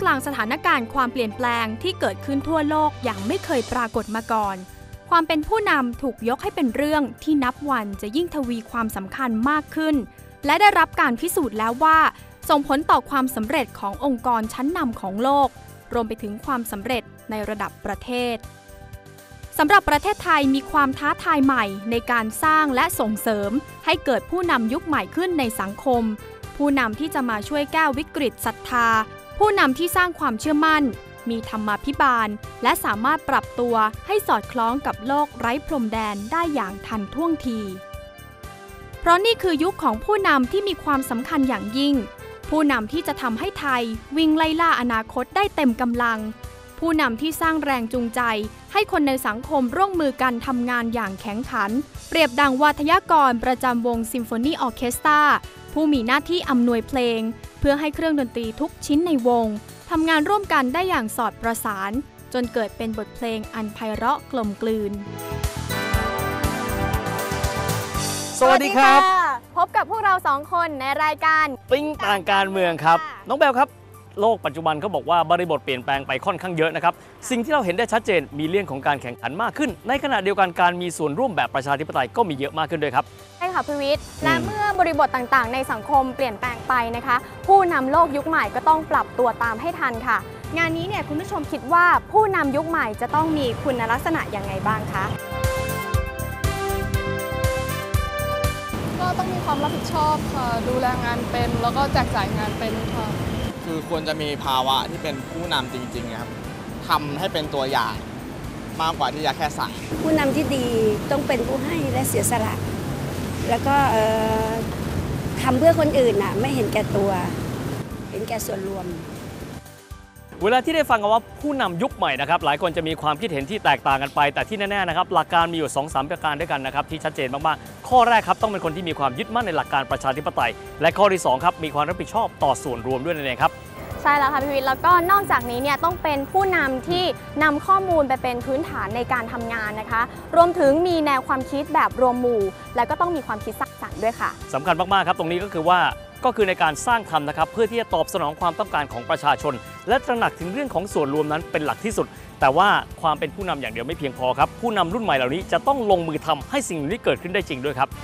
กลางสถานการณ์ความเปลี่ยนแปลงที่เกิดขึ้นทั่วโลกอย่างไม่เคยปรากฏมาก่อนความเป็นผู้นำถูกยกให้เป็นเรื่องที่นับวันจะยิ่งทวีความสำคัญมากขึ้นและได้รับการพิสูจน์แล้วว่าส่งผลต่อความสำเร็จขององค์กรชั้นนำของโลกรวมไปถึงความสำเร็จในระดับประเทศสำหรับประเทศไทยมีความท้าทายใหม่ในการสร้างและส่งเสริมให้เกิดผู้นำยุคใหม่ขึ้นในสังคมผู้นำที่จะมาช่วยแก้วิกฤตศรัทธาผู้นำที่สร้างความเชื่อมั่นมีธรรมาภิบาลและสามารถปรับตัวให้สอดคล้องกับโลกไร้พรมแดนได้อย่างทันท่วงทีเพราะนี่คือยุคของผู้นำที่มีความสำคัญอย่างยิ่งผู้นำที่จะทำให้ไทยวิ่งไล่ล่าอนาคตได้เต็มกำลังผู้นำที่สร้างแรงจูงใจให้คนในสังคมร่วมมือกันทำงานอย่างแข็งขันเปรียบดังวาทยากรประจำวงซิมโฟนีออร์เคสตราผู้มีหน้าที่อำนวยเพลงเพื่อให้เครื่องดนตรีทุกชิ้นในวงทำงานร่วมกันได้อย่างสอดประสานจนเกิดเป็นบทเพลงอันไพเราะกลมกลืนสวัสดีครับพบกับพวกเรา2คนในรายการติ้งต่างการเมืองครับน้องแบลครับโลกปัจจุบันเขาบอกว่าบริบทเปลี่ยนแปลงไปค่อนข้างเยอะนะครับสิ่งที่เราเห็นได้ชัดเจนมีเรื่องของการแข่งขันมากขึ้นในขณะเดียวกันการมีส่วนร่วมแบบประชาธิปไตยก็มีเยอะมากขึ้นด้วยครับใช่ค่ะพิวิทย์และเมื่อบริบทต่างๆในสังคมเปลี่ยนแปลงไปนะคะผู้นำโลกยุคใหม่ก็ต้องปรับตัวตามให้ทันค่ะงานนี้เนี่ยคุณผู้ชมคิดว่าผู้นำยุคใหม่จะต้องมีคุณลักษณะยังไงบ้างคะก็ต้องมีความรับผิดชอบค่ะดูแลงานเป็นแล้วก็แจกจ่ายงานเป็นค่ะคือควรจะมีภาวะที่เป็นผู้นำจริงๆครับทำให้เป็นตัวอย่างมากกว่าที่จะแค่สั่งผู้นำที่ดีต้องเป็นผู้ให้และเสียสละแล้วก็ทำเพื่อคนอื่นไม่เห็นแก่ตัวเห็นแก่ส่วนรวมเวลาที่ได้ฟังกันว่าผู้นำยุคใหม่นะครับหลายคนจะมีความคิดเห็นที่แตกต่างกันไปแต่ที่แน่ๆนะครับหลักการมีอยู่ 2-3 ประการด้วยกันนะครับที่ชัดเจนมากๆข้อแรกครับต้องเป็นคนที่มีความยึดมั่นในหลักการประชาธิปไตยและข้อที่2ครับมีความรับผิดชอบต่อส่วนรวมด้วยนั่นเองครับใช่แล้วค่ะพี่วิทย์แล้วก็นอกจากนี้เนี่ยต้องเป็นผู้นำที่นำข้อมูลไปเป็นพื้นฐานในการทำงานนะคะรวมถึงมีแนวความคิดแบบรวมหมู่และก็ต้องมีความคิดสร้างสรรค์ด้วยค่ะสำคัญมากๆครับตรงนี้ก็คือในการสร้างธรรมนะครับเพื่อที่จะตอบสนองความต้องการของประชาชนและตระหนักถึงเรื่องของส่วนรวมนั้นเป็นหลักที่สุดแต่ว่าความเป็นผู้นำอย่างเดียวไม่เพียงพอครับผู้นำรุ่นใหม่เหล่านี้จะต้องลงมือทำให้สิ่งนี้เกิดขึ้นได้จริงด้วยครับ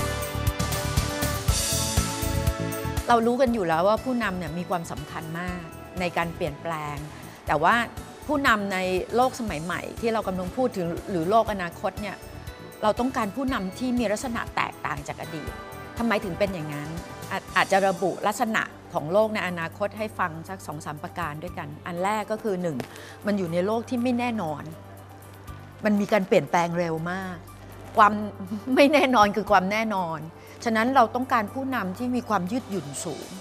เรารู้กันอยู่แล้วว่าผู้นำเนี่ยมีความสำคัญมากในการเปลี่ยนแปลงแต่ว่าผู้นำในโลกสมัยใหม่ที่เรากำลังพูดถึงหรือโลกอนาคตเนี่ยเราต้องการผู้นำที่มีลักษณะแตกต่างจากอดีตทำไมถึงเป็นอย่างนั้นอาจจะระบุลักษณะของโลกในอนาคตให้ฟังสัก 2-3 ประการด้วยกันอันแรกก็คือ 1. มันอยู่ในโลกที่ไม่แน่นอนมันมีการเปลี่ยนแปลงเร็วมากความไม่แน่นอนคือความแน่นอนฉะนั้นเราต้องการผู้นำที่มีความยืดหยุ่นสูง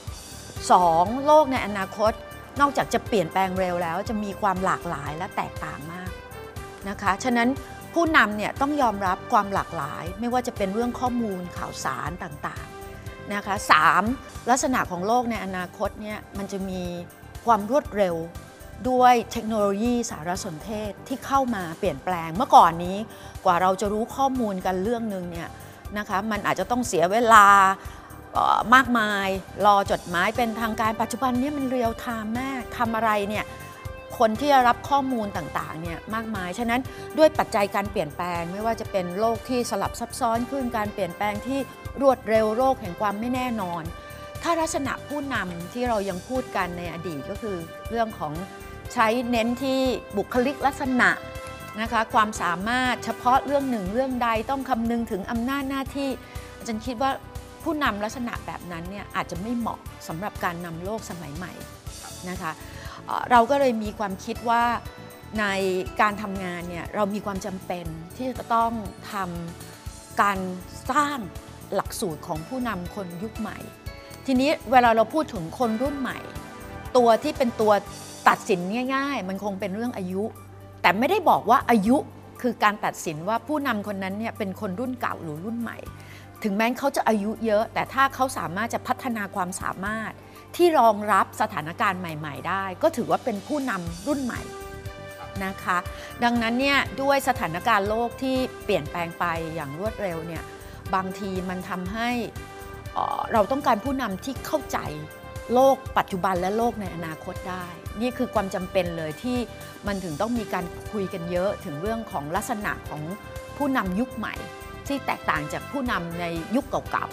2. โลกในอนาคตนอกจากจะเปลี่ยนแปลงเร็วแล้วจะมีความหลากหลายและแตกต่างมากนะคะฉะนั้นผู้นำเนี่ยต้องยอมรับความหลากหลายไม่ว่าจะเป็นเรื่องข้อมูลข่าวสารต่างๆนะคะ 3. ลักษณะของโลกในอนาคตเนี่ยมันจะมีความรวดเร็วด้วยเทคโนโลยีสารสนเทศที่เข้ามาเปลี่ยนแปลงเมื่อก่อนนี้กว่าเราจะรู้ข้อมูลกันเรื่องนึงเนี่ยนะคะมันอาจจะต้องเสียเวลามากมายรอจดหมายเป็นทางการปัจจุบันนี้มันเรียลไทม์มากทำอะไรเนี่ยคนที่จะรับข้อมูลต่างๆเนี่ยมากมายฉะนั้นด้วยปัจจัยการเปลี่ยนแปลงไม่ว่าจะเป็นโลกที่สลับซับซ้อนขึ้นการเปลี่ยนแปลงที่รวดเร็วโลกแห่งความไม่แน่นอนถ้าลักษณะผู้นำที่เรายังพูดกันในอดีตก็คือเรื่องของใช้เน้นที่บุคลิกลักษณะนะคะความสามารถเฉพาะเรื่องหนึ่งเรื่องใดต้องคำนึงถึงอำนาจหน้าที่อาจารย์คิดว่าผู้นำลักษณะแบบนั้นเนี่ยอาจจะไม่เหมาะสำหรับการนำโลกสมัยใหม่นะคะเราก็เลยมีความคิดว่าในการทำงานเนี่ยเรามีความจำเป็นที่จะต้องทำการสร้างหลักสูตรของผู้นำคนยุคใหม่ทีนี้เวลาเราพูดถึงคนรุ่นใหม่ตัวที่เป็นตัวตัดสินง่ายๆมันคงเป็นเรื่องอายุแต่ไม่ได้บอกว่าอายุคือการตัดสินว่าผู้นำคนนั้นเนี่ยเป็นคนรุ่นเก่าหรือรุ่นใหม่ถึงแม้เขาจะอายุเยอะแต่ถ้าเขาสามารถจะพัฒนาความสามารถที่รองรับสถานการณ์ใหม่ๆได้ก็ถือว่าเป็นผู้นำรุ่นใหม่นะคะดังนั้นเนี่ยด้วยสถานการณ์โลกที่เปลี่ยนแปลงไปอย่างรวดเร็วเนี่ยบางทีมันทำให้เราต้องการผู้นำที่เข้าใจโลกปัจจุบันและโลกในอนาคตได้นี่คือความจำเป็นเลยที่มันถึงต้องมีการคุยกันเยอะถึงเรื่องของลักษณะของผู้นำยุคใหม่ที่แตกต่างจากผู้นำในยุคเก่า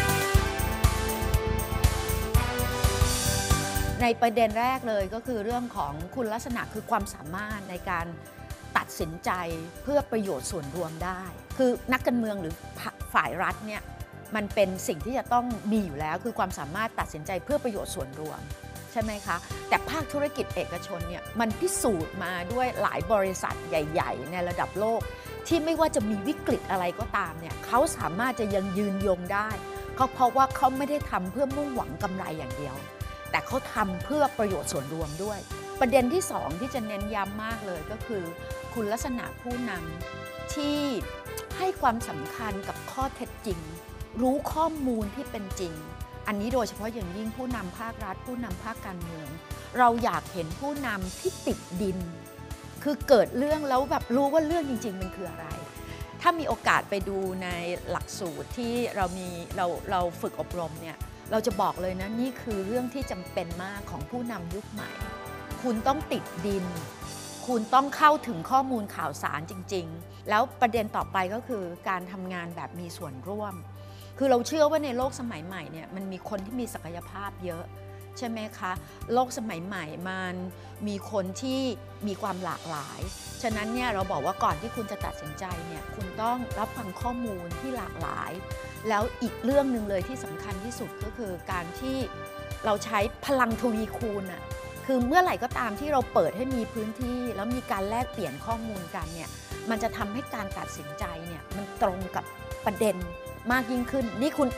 ๆในประเด็นแรกเลยก็คือเรื่องของคุณลักษณะคือความสามารถในการตัดสินใจเพื่อประโยชน์ส่วนรวมได้คือนักการเมืองหรือฝ่ายรัฐเนี่ยมันเป็นสิ่งที่จะต้องมีอยู่แล้วคือความสามารถตัดสินใจเพื่อประโยชน์ส่วนรวมใช่ไหมคะแต่ภาคธุรกิจเอกชนเนี่ยมันพิสูจน์มาด้วยหลายบริษัทใหญ่ๆในระดับโลกที่ไม่ว่าจะมีวิกฤตอะไรก็ตามเนี่ยเขาสามารถจะยังยืนยงได้เพราะว่าเขาไม่ได้ทำเพื่อมุ่งหวังกำไรอย่างเดียวแต่เขาทำเพื่อประโยชน์ส่วนรวมด้วยประเด็นที่2ที่จะเน้นย้ำมากเลยก็คือคุณลักษณะผู้นำที่ให้ความสำคัญกับข้อเท็จจริงรู้ข้อมูลที่เป็นจริงอันนี้โดยเฉพาะอย่างยิ่งผู้นำภาครัฐผู้นำภาคการเมืองเราอยากเห็นผู้นำที่ติดดินคือเกิดเรื่องแล้วแบบรู้ว่าเรื่องจริงๆมันคืออะไรถ้ามีโอกาสไปดูในหลักสูตรที่เราฝึกอบรมเนี่ยเราจะบอกเลยนะนี่คือเรื่องที่จำเป็นมากของผู้นำยุคใหม่คุณต้องติดดินคุณต้องเข้าถึงข้อมูลข่าวสารจริงๆแล้วประเด็นต่อไปก็คือการทำงานแบบมีส่วนร่วมคือเราเชื่อว่าในโลกสมัยใหม่เนี่ยมันมีคนที่มีศักยภาพเยอะใช่ไหมคะโลกสมัยใหม่มันมีคนที่มีความหลากหลายฉะนั้นเนี่ยเราบอกว่าก่อนที่คุณจะตัดสินใจเนี่ยคุณต้องรับฟังข้อมูลที่หลากหลายแล้วอีกเรื่องหนึ่งเลยที่สำคัญที่สุดก็คือการที่เราใช้พลังทวีคูณอะคือเมื่อไหร่ก็ตามที่เราเปิดให้มีพื้นที่แล้วมีการแลกเปลี่ยนข้อมูลกันเนี่ยมันจะทำให้การตัดสินใจเนี่ยมันตรงกับประเด็นมากยิ่งขึ้นนี่คุณ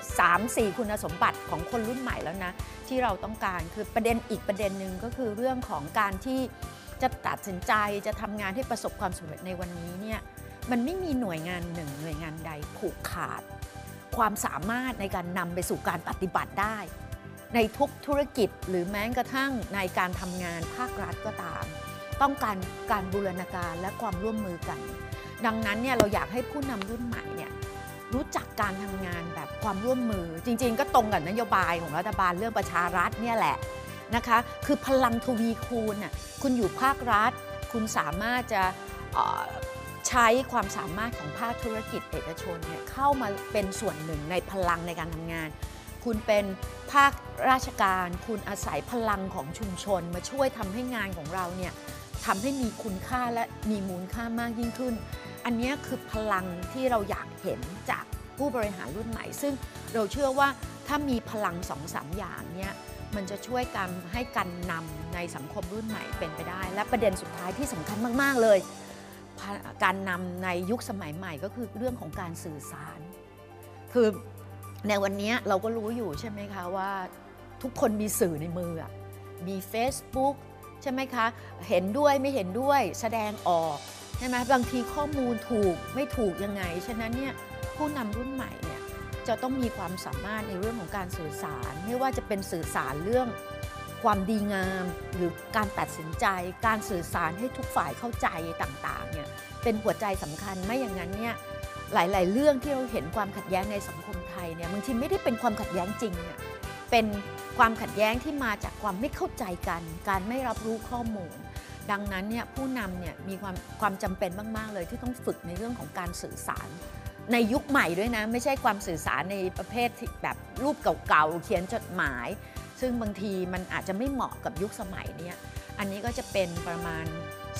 3-4 คุณสมบัติของคนรุ่นใหม่แล้วนะที่เราต้องการคือประเด็นอีกประเด็นหนึ่งก็คือเรื่องของการที่จะตัดสินใจจะทำงานให้ประสบความสำเร็จในวันนี้เนี่ยมันไม่มีหน่วยงานหนึ่งหน่วยงานใดผูกขาดความสามารถในการนำไปสู่การปฏิบัติได้ในทุกธุรกิจหรือแม้กระทั่งในการทำงานภาครัฐก็ตามต้องการบูรณาการและความร่วมมือกันดังนั้นเนี่ยเราอยากให้ผู้นำรุ่นใหม่เนี่ยรู้จักการทำงานแบบความร่วมมือจริงๆก็ตรงกับนโยบายของรัฐบาลเรื่องประชารัฐเนี่ยแหละนะคะคือพลังทวีคูณน่ะคุณอยู่ภาครัฐคุณสามารถจะใช้ความสามารถของภาคธุรกิจเอกชนเนี่ยเข้ามาเป็นส่วนหนึ่งในพลังในการทำงานคุณเป็นภาคราชการคุณอาศัยพลังของชุมชนมาช่วยทำให้งานของเราเนี่ยทำให้มีคุณค่าและมีมูลค่ามากยิ่งขึ้นอันนี้คือพลังที่เราอยากเห็นจากผู้บริหารรุ่นใหม่ซึ่งเราเชื่อว่าถ้ามีพลัง 2-3 อย่างเนี่ยมันจะช่วยกันให้การนำในสังคมรุ่นใหม่เป็นไปได้และประเด็นสุดท้ายที่สำคัญมากๆเลยการนำในยุคสมัยใหม่ก็คือเรื่องของการสื่อสารคือในวันนี้เราก็รู้อยู่ใช่ไหมคะว่าทุกคนมีสื่อในมือมี Facebook ใช่ไหมคะเห็นด้วยไม่เห็นด้วยแสดงออกใช่ไหมบางทีข้อมูลถูกไม่ถูกยังไงฉะนั้นเนี่ยผู้นำรุ่นใหม่เนี่ยจะต้องมีความสามารถในเรื่องของการสื่อสารไม่ว่าจะเป็นสื่อสารเรื่องความดีงามหรือการตัดสินใจการสื่อสารให้ทุกฝ่ายเข้าใจต่างๆเนี่ยเป็นหัวใจสำคัญไม่อย่างนั้นเนี่ยหลายๆเรื่องที่เราเห็นความขัดแย้งในสังคมไทยเนี่ยบางทีไม่ได้เป็นความขัดแย้งจริงเนี่ยเป็นความขัดแย้งที่มาจากความไม่เข้าใจกันการไม่รับรู้ข้อมูลดังนั้นเนี่ยผู้นำเนี่ยมีความจำเป็นมากๆเลยที่ต้องฝึกในเรื่องของการสื่อสารในยุคใหม่ด้วยนะไม่ใช่ความสื่อสารในประเภทแบบรูปเก่าๆเขียนจดหมายซึ่งบางทีมันอาจจะไม่เหมาะกับยุคสมัยนี้อันนี้ก็จะเป็นประมาณ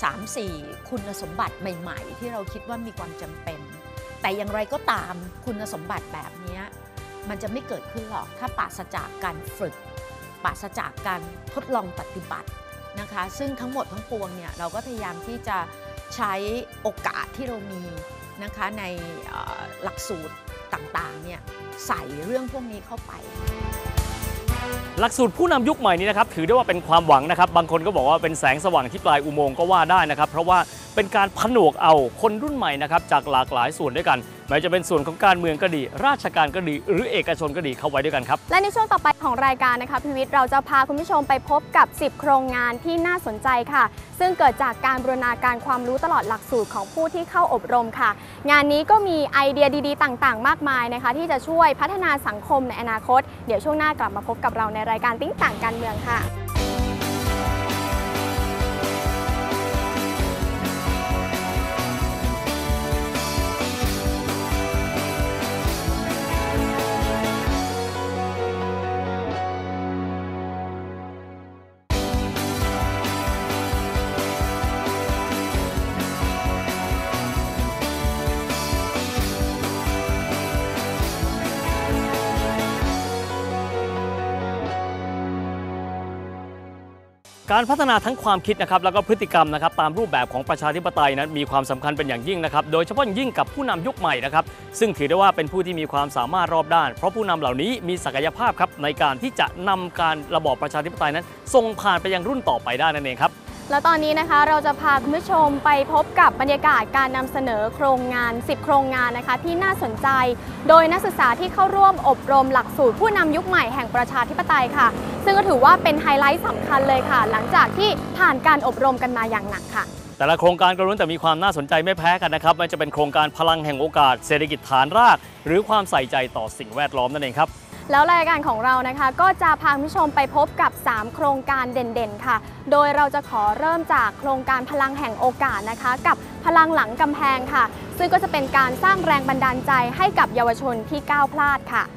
3-4 คุณสมบัติใหม่ๆที่เราคิดว่ามีความจำเป็นแต่อย่างไรก็ตามคุณสมบัติแบบนี้มันจะไม่เกิดขึ้นหรอกถ้าปราศจากการฝึกปราศจากการทดลองปฏิบัตินะคะซึ่งทั้งหมดทั้งปวงเนี่ยเราก็พยายามที่จะใช้โอกาสที่เรามีนะคะในหลักสูตรต่างๆเนี่ยใส่เรื่องพวกนี้เข้าไปหลักสูตรผู้นำยุคใหม่นี้นะครับถือได้ว่าเป็นความหวังนะครับบางคนก็บอกว่าเป็นแสงสว่างที่ปลายอุโมงค์ก็ว่าได้นะครับเพราะว่าเป็นการผนวกเอาคนรุ่นใหม่นะครับจากหลากหลายส่วนด้วยกันไม่ว่าจะเป็นส่วนของการเมืองก็ดีราชการก็ดีหรือเอกชนก็ดีเข้าไว้ด้วยกันครับและในช่วงต่อไปของรายการนะคะพิวิทย์เราจะพาคุณผู้ชมไปพบกับ10โครงงานที่น่าสนใจค่ะซึ่งเกิดจากการบูรณาการความรู้ตลอดหลักสูตรของผู้ที่เข้าอบรมค่ะงานนี้ก็มีไอเดียดีๆต่างๆมากมายนะคะที่จะช่วยพัฒนาสังคมในอนาคตเดี๋ยวช่วงหน้ากลับมาพบกับเราในรายการติ้งต่างการเมืองค่ะการพัฒนาทั้งความคิดนะครับแล้วก็พฤติกรรมนะครับตามรูปแบบของประชาธิปไตยนั้นมีความสำคัญเป็นอย่างยิ่งนะครับโดยเฉพาะอย่างยิ่งกับผู้นำยุคใหม่นะครับซึ่งถือได้ว่าเป็นผู้ที่มีความสามารถรอบด้านเพราะผู้นำเหล่านี้มีศักยภาพครับในการที่จะนำการระบอบประชาธิปไตยนั้นส่งผ่านไปยังรุ่นต่อไปได้นั่นเองครับแล้วตอนนี้นะคะเราจะพาคุณผู้ชมไปพบกับบรรยากาศการนำเสนอโครงงาน 10 โครงงานนะคะที่น่าสนใจโดยนักศึกษาที่เข้าร่วมอบรมหลักสูตรผู้นำยุคใหม่แห่งประชาธิปไตยค่ะซึ่งก็ถือว่าเป็นไฮไลท์สำคัญเลยค่ะหลังจากที่ผ่านการอบรมกันมาอย่างหนักค่ะแต่ละโครงการก็ล้วนแต่มีความน่าสนใจไม่แพ้กันนะครับไม่ว่าจะเป็นโครงการพลังแห่งโอกาสเศรษฐกิจฐานรากหรือความใส่ใจต่อสิ่งแวดล้อมนั่นเองครับแล้วรายการของเรานะคะก็จะพาคุณผู้ชมไปพบกับ3โครงการเด่นๆค่ะโดยเราจะขอเริ่มจากโครงการพลังแห่งโอกาสนะคะกับพลังหลังกำแพงค่ะซึ่งก็จะเป็นการสร้างแรงบันดาลใจให้กับเยาวชนที่ก้าวพลาดค่ะ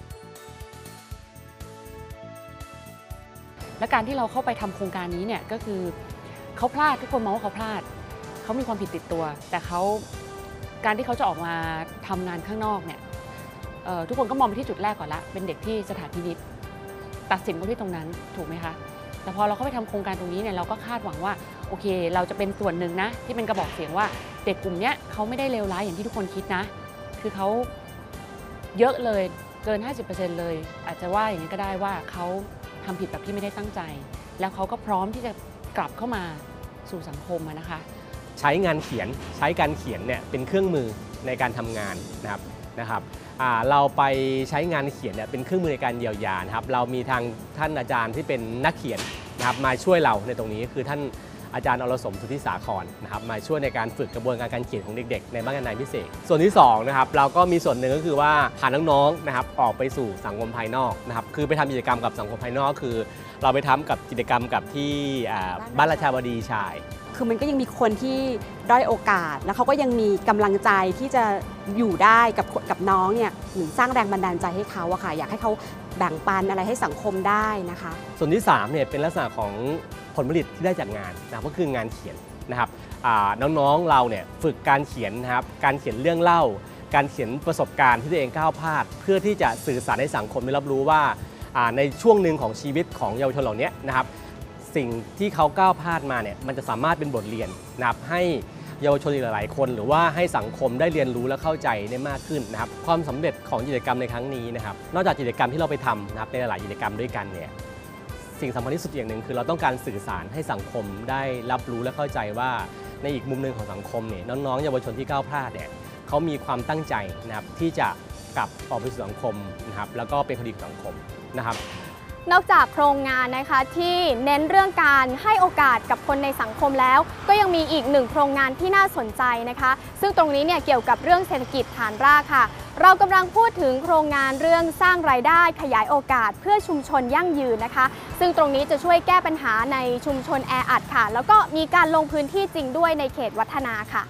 และการที่เราเข้าไปทำโครงการนี้เนี่ยก็คือเขาพลาดทุกคนมองว่าเขาพลาดเขามีความผิดติดตัวแต่การที่เขาจะออกมาทำงานข้างนอกเนี่ยทุกคนก็มองไปที่จุดแรกก่อนละเป็นเด็กที่สถานพินิจตัดสินเขาที่ตรงนั้นถูกไหมคะแต่พอเราเข้าไปทำโครงการตรงนี้เนี่ยเราก็คาดหวังว่าโอเคเราจะเป็นส่วนหนึ่งนะที่เป็นกระบอกเสียงว่าเด็กกลุ่มนี้เขาไม่ได้เลวร้ายอย่างที่ทุกคนคิดนะคือเขาเยอะเลยเกิน 50% เลยอาจจะว่าอย่างนี้ก็ได้ว่าเขาทำผิดแบบที่ไม่ได้ตั้งใจแล้วเขาก็พร้อมที่จะกลับเข้ามาสู่สังคมนะคะใช้งานเขียนใช้การเขียนเนี่ยเป็นเครื่องมือในการทำงานนะครับเราไปใช้งานเขียนเนี่ยเป็นเครื่องมือในการเยียวยานะครับเรามีทางท่านอาจารย์ที่เป็นนักเขียนนะครับมาช่วยเราในตรงนี้คือท่านอาจารย์อรสมสุทธิสาครนะครับมาช่วยในการฝึกกระบวนการเขียนของเด็กๆในบ้านนายพิเศษส่วนที่2นะครับเราก็มีส่วนหนึ่งก็คือว่าพาน้องๆนะครับออกไปสู่สังคมภายนอกนะครับคือไปทำกิจกรรมกับสังคมภายนอกคือเราไปทำกับกิจกรรมกับที่บ้านราชาบดีชายคือมันก็ยังมีคนที่ด้อยโอกาสแล้วเขาก็ยังมีกำลังใจที่จะอยู่ได้กับน้องเนี่ยหรือสร้างแรงบันดาลใจให้เขาอะค่ะอยากให้เขาแบ่งปันอะไรให้สังคมได้นะคะส่วนที่3เนี่ยเป็นลักษณะของผลผลิตที่ได้จากงานนะก็คืองานเขียนนะครับน้องๆเราเนี่ยฝึกการเขียนนะครับการเขียนเรื่องเล่าการเขียนประสบการณ์ที่ตัวเองก้าวพลาดเพื่อที่จะสื่อสารให้สังคมได้รับรู้ว่าในช่วงหนึ่งของชีวิตของเยาวชนเหล่านี้นะครับสิ่งที่เขาก้าวพลาดมาเนี่ยมันจะสามารถเป็นบทเรียนนะครับให้เยาวชนหลายๆคนหรือว่าให้สังคมได้เรียนรู้และเข้าใจได้มากขึ้นนะครับความสำเร็จของกิจกรรมในครั้งนี้นะครับนอกจากกิจกรรมที่เราไปทำนะครับในหลายกิจกรรมด้วยกันเนี่ยสิ่งสำคัญที่สุดอย่างหนึ่งคือเราต้องการสื่อสารให้สังคมได้รับรู้และเข้าใจว่าในอีกมุมหนึ่งของสังคมเนี่ยน้องๆเยาวชนที่ก้าวพลาดเนี่ยเขามีความตั้งใจนะครับที่จะกลับออกไปสู่สังคมนะครับแล้วก็เป็นคนดีของสังคมนะครับนอกจากโครงงานนะคะที่เน้นเรื่องการให้โอกาสกับคนในสังคมแล้วก็ยังมีอีก1โครงงานที่น่าสนใจนะคะซึ่งตรงนี้เนี่ยเกี่ยวกับเรื่องเศรษฐกิจฐานรากค่ะเรากำลังพูดถึงโครงงานเรื่องสร้างรายได้ขยายโอกาสเพื่อชุมชนยั่งยืนนะคะซึ่งตรงนี้จะช่วยแก้ปัญหาในชุมชนแออัดค่ะแล้วก็มีการลงพื้นที่จริงด้วยในเขตวัฒนาค่ะ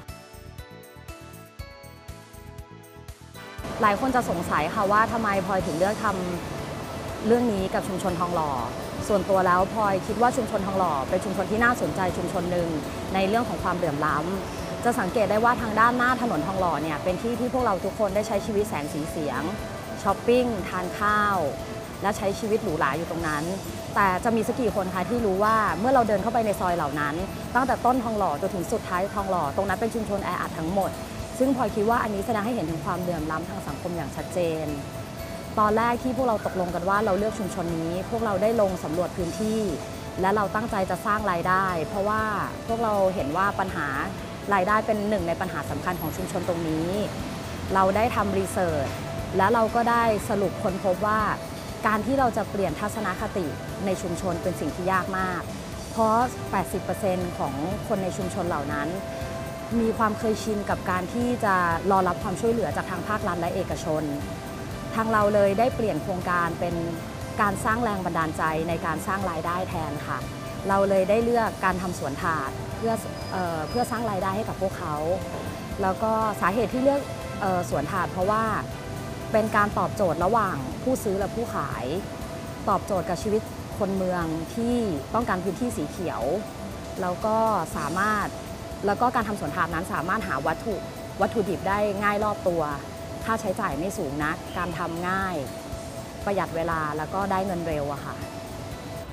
หลายคนจะสงสัยค่ะว่าทำไมพลอยถึงเลือกทำเรื่องนี้กับชุมชนทองหล่อส่วนตัวแล้วพลอยคิดว่าชุมชนทองหล่อเป็นชุมชนที่น่าสนใจชุมชนหนึ่งในเรื่องของความเหลื่อมล้ำจะสังเกตได้ว่าทางด้านหน้าถนนทองหล่อเนี่ยเป็นที่ที่พวกเราทุกคนได้ใช้ชีวิตแสงสีเสียงช้อปปิ้งทานข้าวและใช้ชีวิตหรูหราอยู่ตรงนั้นแต่จะมีสักกี่คนคะที่รู้ว่าเมื่อเราเดินเข้าไปในซอยเหล่านั้นตั้งแต่ต้นทองหล่อจนถึงสุดท้ายทองหล่อตรงนั้นเป็นชุมชนแออัดทั้งหมดซึ่งพลอยคิดว่าอันนี้แสดงให้เห็นถึงความเหลื่อมล้ำทางสังคมอย่างชัดเจนตอนแรกที่พวกเราตกลงกันว่าเราเลือกชุมชนนี้พวกเราได้ลงสำรวจพื้นที่และเราตั้งใจจะสร้างรายได้เพราะว่าพวกเราเห็นว่าปัญหารายได้เป็นหนึ่งในปัญหาสำคัญของชุมชนตรงนี้เราได้ทำรีเสิร์ชและเราก็ได้สรุปค้นพบว่าการที่เราจะเปลี่ยนทัศนคติในชุมชนเป็นสิ่งที่ยากมากเพราะ 80% ของคนในชุมชนเหล่านั้นมีความเคยชินกับการที่จะรอรับความช่วยเหลือจากทางภาครัฐและเอกชนทางเราเลยได้เปลี่ยนโครงการเป็นการสร้างแรงบันดาลใจในการสร้างรายได้แทนค่ะเราเลยได้เลือกการทำสวนถาดเพื่อสร้างรายได้ให้กับพวกเขาแล้วก็สาเหตุที่เลือกสวนถาดเพราะว่าเป็นการตอบโจทย์ระหว่างผู้ซื้อและผู้ขายตอบโจทย์กับชีวิตคนเมืองที่ต้องการพื้นที่สีเขียวแล้วก็การทำสวนถาดนั้นสามารถหาวัตถุดิบได้ง่ายรอบตัวค่าใช้จ่ายไม่สูงนักการทำง่ายประหยัดเวลาแล้วก็ได้เงินเร็วอะค่ะ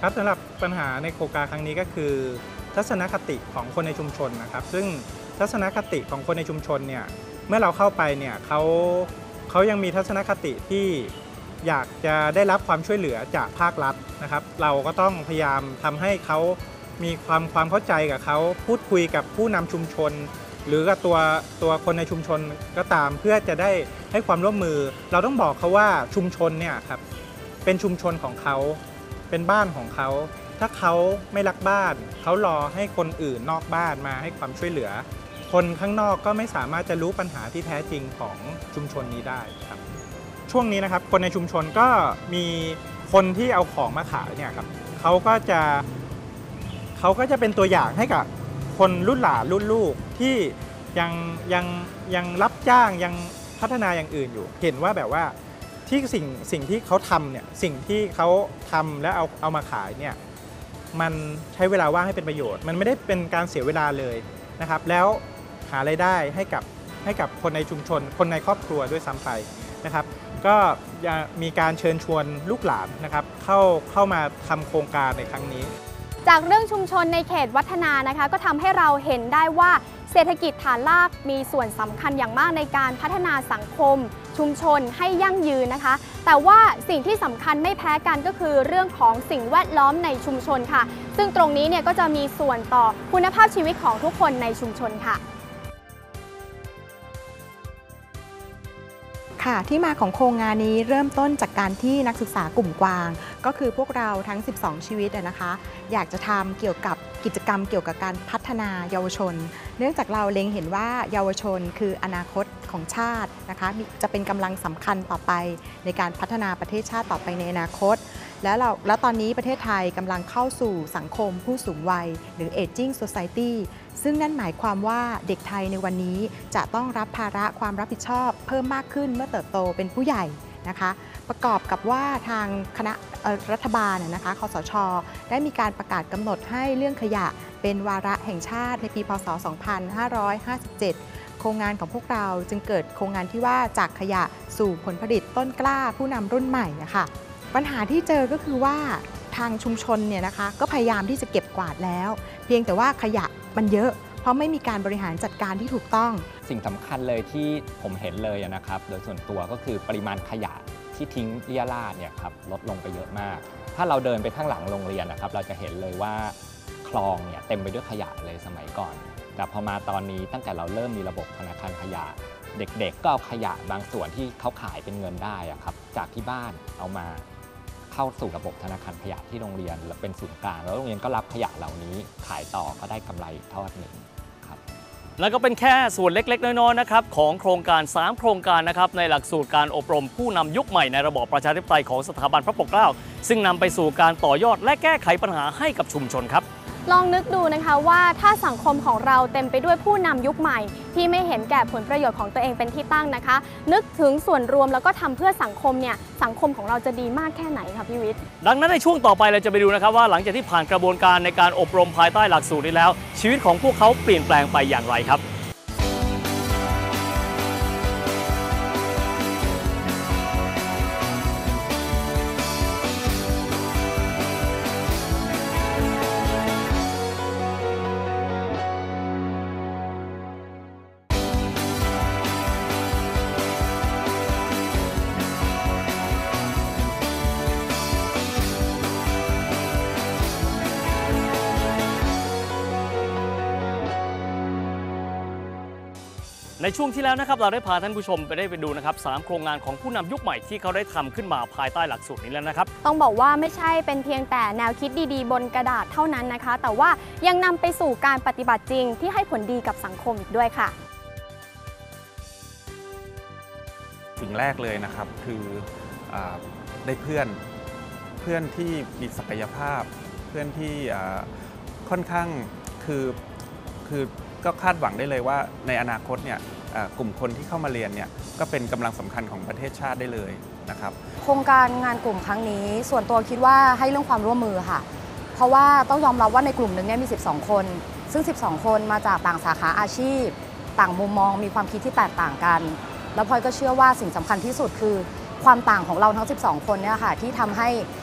ครับสำหรับปัญหาในโครงการครั้งนี้ก็คือทัศนคติของคนในชุมชนนะครับซึ่งทัศนคติของคนในชุมชนเนี่ยเมื่อเราเข้าไปเนี่ยเขายังมีทัศนคติที่อยากจะได้รับความช่วยเหลือจากภาครัฐนะครับเราก็ต้องพยายามทำให้เขามีความเข้าใจกับเขาพูดคุยกับผู้นำชุมชนหรือกับตัวคนในชุมชนก็ตามเพื่อจะได้ให้ความร่วมมือเราต้องบอกเขาว่าชุมชนเนี่ยครับเป็นชุมชนของเขาเป็นบ้านของเขาถ้าเขาไม่รักบ้านเขารอให้คนอื่นนอกบ้านมาให้ความช่วยเหลือคนข้างนอกก็ไม่สามารถจะรู้ปัญหาที่แท้จริงของชุมชนนี้ได้ครับช่วงนี้นะครับคนในชุมชนก็มีคนที่เอาของมาขายเนี่ยครับเขาก็จะเป็นตัวอย่างให้กับคนรุ่นหลานรุ่นลูกที่ยังรับจ้างยังพัฒนาอย่างอื่นอยู่เห็นว่าแบบว่าที่สิ่งที่เขาทำเนี่ยสิ่งที่เขาทำและเอามาขายเนี่ยมันใช้เวลาว่างให้เป็นประโยชน์มันไม่ได้เป็นการเสียเวลาเลยนะครับแล้วหารายได้ให้กับคนในชุมชนคนในครอบครัวด้วยซ้ำไปนะครับก็จะมีการเชิญชวนลูกหลานนะครับเข้ามาทำโครงการในครั้งนี้จากเรื่องชุมชนในเขตวัฒนานะคะก็ทำให้เราเห็นได้ว่าเศรษฐกิจฐานรากมีส่วนสำคัญอย่างมากในการพัฒนาสังคมชุมชนให้ยั่งยืนนะคะแต่ว่าสิ่งที่สำคัญไม่แพ้กันก็คือเรื่องของสิ่งแวดล้อมในชุมชนค่ะซึ่งตรงนี้เนี่ยก็จะมีส่วนต่อคุณภาพชีวิตของทุกคนในชุมชนค่ะค่ะที่มาของโครงงานนี้เริ่มต้นจากการที่นักศึกษากลุ่มกวางก็คือพวกเราทั้ง12ชีวิตนะคะอยากจะทำเกี่ยวกับกิจกรรมเกี่ยวกับการพัฒนาเยาวชนเนื่องจากเราเล็งเห็นว่าเยาวชนคืออนาคตของชาตินะคะจะเป็นกำลังสำคัญต่อไปในการพัฒนาประเทศชาติต่อไปในอนาคตแล้วตอนนี้ประเทศไทยกำลังเข้าสู่สังคมผู้สูงวัยหรือ Aging Society ซึ่งนั่นหมายความว่าเด็กไทยในวันนี้จะต้องรับภาระความรับผิดชอบเพิ่มมากขึ้นเมื่อเติบโตเป็นผู้ใหญ่นะคะประกอบกับว่าทางคณะรัฐบาลนะคะคสช.ได้มีการประกาศกำหนดให้เรื่องขยะเป็นวาระแห่งชาติในปีพ.ศ. 2557 โครงงานของพวกเราจึงเกิดโครงงานที่ว่าจากขยะสู่ผลผลิตต้นกล้าผู้นำรุ่นใหม่นะคะปัญหาที่เจอก็คือว่าทางชุมชนเนี่ยนะคะก็พยายามที่จะเก็บกวาดแล้วเพียงแต่ว่าขยะมันเยอะเพราะไม่มีการบริหารจัดการที่ถูกต้องสิ่งสำคัญเลยที่ผมเห็นเลยนะครับโดยส่วนตัวก็คือปริมาณขยะที่ทิ้งเรี่ยราดเนี่ยครับลดลงไปเยอะมากถ้าเราเดินไปข้างหลังโรงเรียนนะครับเราจะเห็นเลยว่าคลองเนี่ยเต็มไปด้วยขยะเลยสมัยก่อนแต่พอมาตอนนี้ตั้งแต่เราเริ่มมีระบบธนาคารขยะเด็กๆก็เอาขยะบางส่วนที่เขาขายเป็นเงินได้ครับจากที่บ้านเอามาเข้าสู่ระบบธนาคารขยะที่โรงเรียนเป็นศูนย์กลางแล้วโรงเรียนก็รับขยะเหล่านี้ขายต่อก็ได้กำไรอีกทอดหนึ่งครับแล้วก็เป็นแค่ส่วนเล็กๆน้อยๆนะครับของโครงการ3โครงการนะครับในหลักสูตรการอบรมผู้นำยุคใหม่ในระบอบประชาธิปไตยของสถาบันพระปกเกล้าซึ่งนำไปสู่การต่อยอดและแก้ไขปัญหาให้กับชุมชนครับลองนึกดูนะคะว่าถ้าสังคมของเราเต็มไปด้วยผู้นำยุคใหม่ที่ไม่เห็นแก่ผลประโยชน์ของตัวเองเป็นที่ตั้งนะคะนึกถึงส่วนรวมแล้วก็ทำเพื่อสังคมเนี่ยสังคมของเราจะดีมากแค่ไหนคะพี่วิทย์ดังนั้นในช่วงต่อไปเราจะไปดูนะครับว่าหลังจากที่ผ่านกระบวนการในการอบรมภายใต้หลักสูตรนี้แล้วชีวิตของพวกเขาเปลี่ยนแปลงไปอย่างไรครับในช่วงที่แล้วนะครับเราได้พาท่านผู้ชมไปดูนะครับ3โครงงานของผู้นำยุคใหม่ที่เขาได้ทำขึ้นมาภายใต้หลักสูตรนี้แล้วนะครับต้องบอกว่าไม่ใช่เป็นเพียงแต่แนวคิดดีๆบนกระดาษเท่านั้นนะคะแต่ว่ายังนำไปสู่การปฏิบัติจริงที่ให้ผลดีกับสังคมอีกด้วยค่ะสิ่งแรกเลยนะครับคือได้เพื่อนที่มีศักยภาพเพื่อนที่ค่อนข้างคือก็คาดหวังได้เลยว่าในอนาคตเนี่ยกลุ่มคนที่เข้ามาเรียนเนี่ยก็เป็นกำลังสำคัญของประเทศชาติได้เลยนะครับโครงการงานกลุ่มครั้งนี้ส่วนตัวคิดว่าให้เรื่องความร่วมมือค่ะเพราะว่าต้องยอมรับว่าในกลุ่มหนึ่งเนี่ยมี12คนซึ่ง12คนมาจากต่างสาขาอาชีพต่างมุมมองมีความคิดที่แตกต่างกันแล้วพลอยก็เชื่อว่าสิ่งสำคัญที่สุดคือความต่างของเราทั้ง12คนเนี่ยค่ะที่ทำให้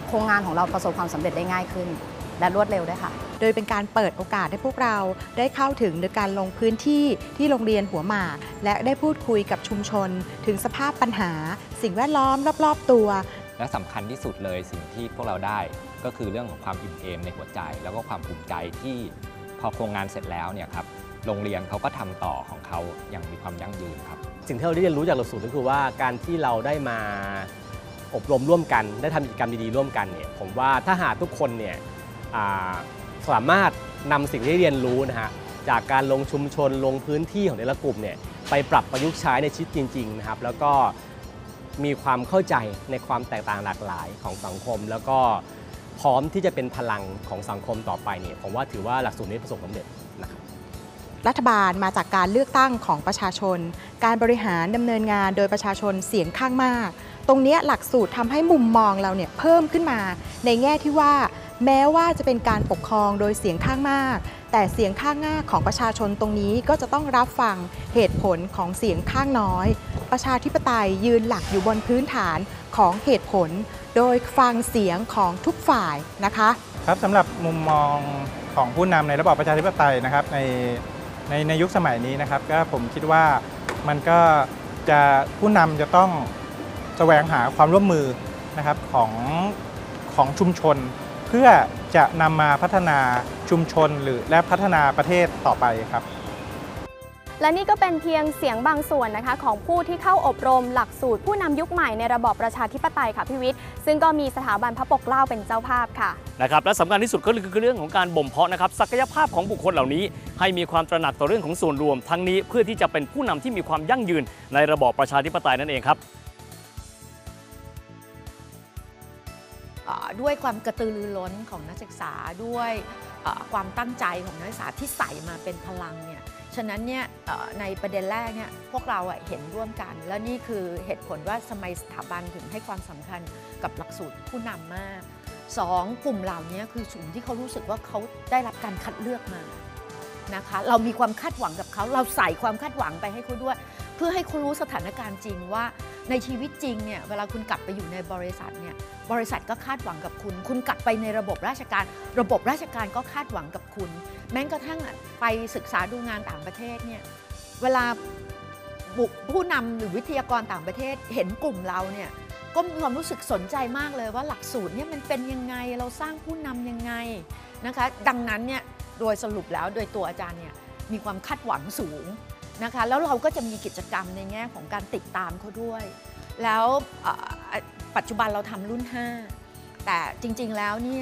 โครงงานของเราประสบความสำเร็จได้ง่ายขึ้นและรวดเร็วด้วยค่ะโดยเป็นการเปิดโอกาสให้พวกเราได้เข้าถึงโดยการลงพื้นที่ที่โรงเรียนหัวหมากและได้พูดคุยกับชุมชนถึงสภาพปัญหาสิ่งแวดล้อมรอบๆตัวและสำคัญที่สุดเลยสิ่งที่พวกเราได้ก็คือเรื่องของความอิ่มเอมในหัวใจแล้วก็ความภูมิใจที่พอโครงงานเสร็จแล้วเนี่ยครับโรงเรียนเขาก็ทำต่อของเขาอย่างมีความยั่งยืนครับสิ่งที่เราได้เรียนรู้จากหลักสูตรก็คือว่าการที่เราได้มาอบรมร่วมกันได้ทำกิจกรรมดีๆร่วมกันเนี่ยผมว่าถ้าหากทุกคนเนี่ยสามารถนำสิ่งที่เรียนรู้นะฮะจากการลงชุมชนลงพื้นที่ของแต่ละกลุ่มเนี่ยไปปรับประยุกต์ใช้ในชีวิตจริงๆนะครับแล้วก็มีความเข้าใจในความแตกต่างหลากหลายของสังคมแล้วก็พร้อมที่จะเป็นพลังของสังคมต่อไปเนี่ยผมว่าถือว่าหลักสูตรนี้ประสบความสำเร็จนะครับรัฐบาลมาจากการเลือกตั้งของประชาชนการบริหารดำเนินงานโดยประชาชนเสียงข้างมากตรงนี้หลักสูตรทำให้มุมมองเราเนี่ยเพิ่มขึ้นมาในแง่ที่ว่าแม้ว่าจะเป็นการปกครองโดยเสียงข้างมากแต่เสียงข้างมากของประชาชนตรงนี้ก็จะต้องรับฟังเหตุผลของเสียงข้างน้อยประชาธิปไตยยืนหลักอยู่บนพื้นฐานของเหตุผลโดยฟังเสียงของทุกฝ่ายนะคะครับสำหรับมุมมองของผู้นำในระบอบประชาธิปไตยนะครับในยุคสมัยนี้นะครับก็ผมคิดว่ามันก็จะผู้นำจะต้องแสวงหาความร่วมมือนะครับของชุมชนเพื่อจะนำมาพัฒนาชุมชนและพัฒนาประเทศต่อไปครับและนี่ก็เป็นเพียงเสียงบางส่วนนะคะของผู้ที่เข้าอบรมหลักสูตรผู้นำยุคใหม่ในระบอบประชาธิปไตยค่ะพี่วิทย์ซึ่งก็มีสถาบันพระปกเกล้าเป็นเจ้าภาพค่ะนะครับและสำคัญที่สุดก็คือเรื่องของการบ่มเพาะนะครับศักยภาพของบุคคลเหล่านี้ให้มีความตระหนักต่อเรื่องของส่วนรวมทั้งนี้เพื่อที่จะเป็นผู้นำที่มีความยั่งยืนในระบอบประชาธิปไตยนั่นเองครับด้วยความกระตือรือร้นของนักศึกษาด้วยความตั้งใจของนักศึกษาที่ใส่มาเป็นพลังเนี่ยฉะนั้นเนี่ยในประเด็นแรกเนี่ยพวกเราเห็นร่วมกันและนี่คือเหตุผลว่าทำไมสถาบันถึงให้ความสำคัญกับหลักสูตรผู้นำมาก2กลุ่มเหล่านี้คือกลุ่มที่เขารู้สึกว่าเขาได้รับการคัดเลือกมานะคะเรามีความคาดหวังกับเขาเราใส่ความคาดหวังไปให้เขาด้วยเพื่อให้เขารู้สถานการณ์จริงว่าในชีวิตจริงเนี่ยเวลาคุณกลับไปอยู่ในบริษัทเนี่ยบริษัทก็คาดหวังกับคุณกลับไปในระบบราชการก็คาดหวังกับคุณแม้กระทั่งไปศึกษาดูงานต่างประเทศเนี่ยเวลาผู้นำหรือวิทยากรต่างประเทศเห็นกลุ่มเราเนี่ยก็มีความรู้สึกสนใจมากเลยว่าหลักสูตรเนี่ยมันเป็นยังไงเราสร้างผู้นำยังไงนะคะดังนั้นเนี่ยโดยสรุปแล้วโดยตัวอาจารย์เนี่ยมีความคาดหวังสูงนะคะแล้วเราก็จะมีกิจกรรมในแง่ของการติดตามเขาด้วยแล้วปัจจุบันเราทำรุ่น5แต่จริงๆแล้วเนี่ย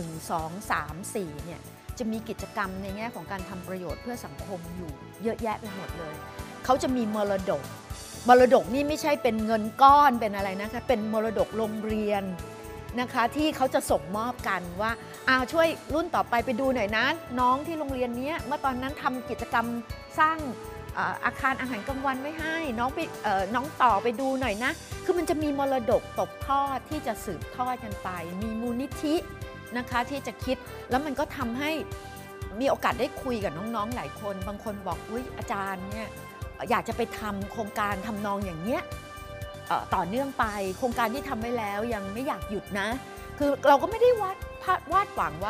1 2 3 4เนี่ยจะมีกิจกรรมในแง่ของการทำประโยชน์เพื่อสังคมอยู่เยอะแยะไปหมดเลยเขาจะมีมรดกนี่ไม่ใช่เป็นเงินก้อนเป็นอะไรนะคะเป็นมรดกโรงเรียนนะคะที่เขาจะส่งมอบกันว่าช่วยรุ่นต่อไปดูหน่อยนะน้องที่โรงเรียนนี้เมื่อตอนนั้นทำกิจกรรมสร้างอาคารอาหารกลางวันไว้ให้น้องต่อไปดูหน่อยนะคือมันจะมีมรดกตกทอดที่จะสืบทอดกันไปมีมูลนิธินะคะที่จะคิดแล้วมันก็ทำให้มีโอกาสได้คุยกับน้องๆหลายคนบางคนบอกอุ๊ยอาจารย์เนี่ยอยากจะไปทำโครงการทำนองอย่างเนี้ยต่อเนื่องไปโครงการที่ทำไว้แล้วยังไม่อยากหยุดนะคือเราก็ไม่ได้วาดหวังว่า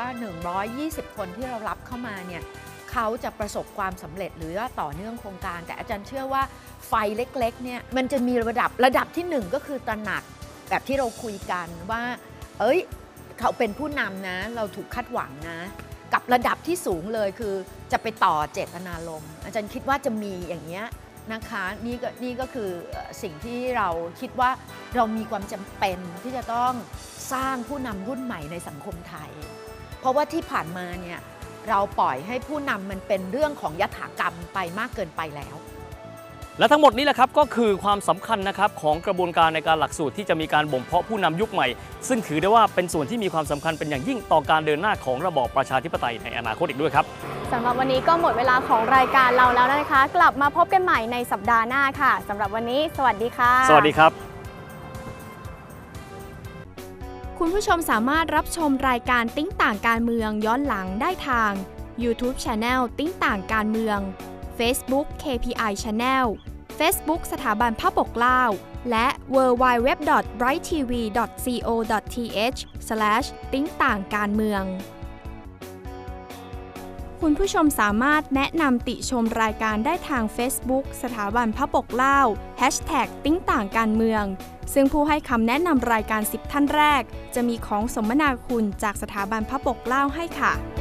120คนที่เรารับเข้ามาเนี่ยเขาจะประสบความสำเร็จหรือต่อเนื่องโครงการแต่อาจารย์เชื่อว่าไฟเล็กๆเนี่ยมันจะมีระดับที่1ก็คือตระหนักแบบที่เราคุยกันว่าเขาเป็นผู้นำนะเราถูกคาดหวังนะกับระดับที่สูงเลยคือจะไปต่อเจตนารมณ์อาจารย์คิดว่าจะมีอย่างเงี้ยนะคะนี่ก็คือสิ่งที่เราคิดว่าเรามีความจำเป็นที่จะต้องสร้างผู้นำรุ่นใหม่ในสังคมไทยเพราะว่าที่ผ่านมาเนี่ยเราปล่อยให้ผู้นำมันเป็นเรื่องของยถากรรมไปมากเกินไปแล้วและทั้งหมดนี้แหละครับก็คือความสำคัญนะครับของกระบวนการในการหลักสูตรที่จะมีการบ่มเพาะผู้นำยุคใหม่ซึ่งถือได้ว่าเป็นส่วนที่มีความสำคัญเป็นอย่างยิ่งต่อการเดินหน้าของระบอบประชาธิปไตยในอนาคตอีกด้วยครับสำหรับวันนี้ก็หมดเวลาของรายการเราแล้วนะคะกลับมาพบกันใหม่ในสัปดาห์หน้าค่ะสำหรับวันนี้สวัสดีค่ะสวัสดีครับคุณผู้ชมสามารถรับชมรายการติ้งต่างการเมืองย้อนหลังได้ทาง YouTube Channel ติ้งต่างการเมือง Facebook KPI Channel Facebook สถาบันพระปกเกล้าและ www.brighttv.co.th/ ติ้งต่างการเมืองคุณผู้ชมสามารถแนะนำติชมรายการได้ทาง Facebook สถาบันพระปกเกล้า #ติ้งต่างการเมืองซึ่งผู้ให้คำแนะนำรายการ10ท่านแรกจะมีของสมนาคุณจากสถาบันพระปกเกล้าให้ค่ะ